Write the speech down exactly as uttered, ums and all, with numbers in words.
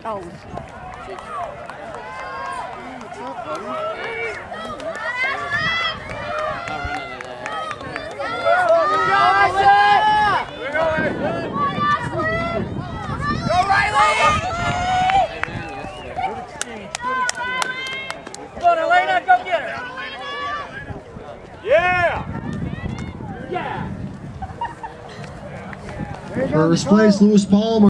Oh. Go Riley! Come on, Elena, go get her! Yeah! Yeah! First place, Lewis Palmer.